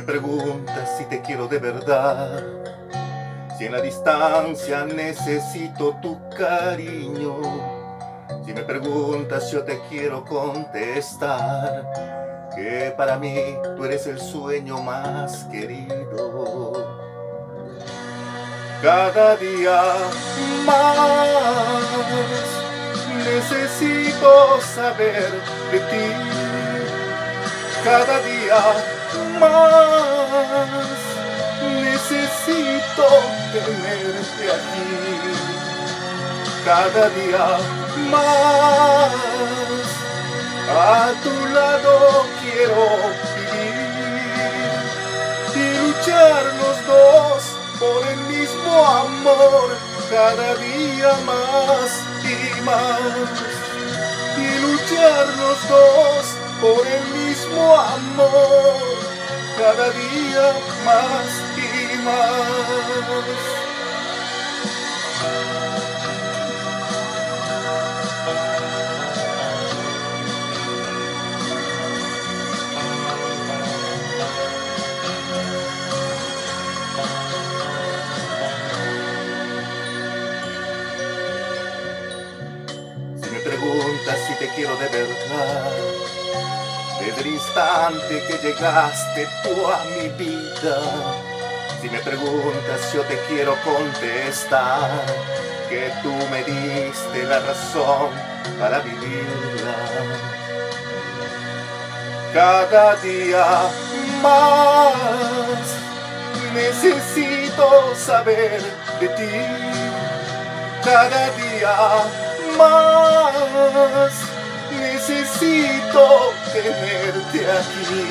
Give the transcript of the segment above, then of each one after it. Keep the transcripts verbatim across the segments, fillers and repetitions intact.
preguntas si te quiero de verdad, si en la distancia necesito tu cariño, si me preguntas yo te quiero contestar que para mí tú eres el sueño más querido. Cada día más necesito saber de ti. Cada día más necesito tenerte aquí. Cada día más a tu lado quiero vivir y luchar los dos por el mismo amor. Cada día más y más y luchar los dos por el mismo amor, cada día más y más. Si me preguntas si te quiero de verdad, desde el instante que llegaste tú a mi vida, si me preguntas yo te quiero contestar que tú me diste la razón para vivirla. Cada día más necesito saber de ti. Cada día más necesito tenerte aquí.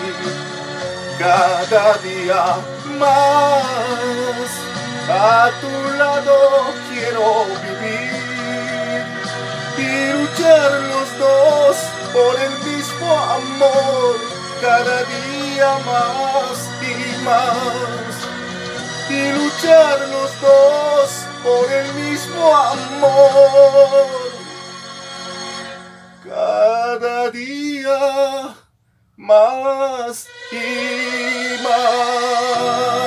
Cada día más a tu lado quiero vivir y luchar los dos por el mismo amor. Cada día más y más y luchar los dos por el mismo amor. Cada día más y más.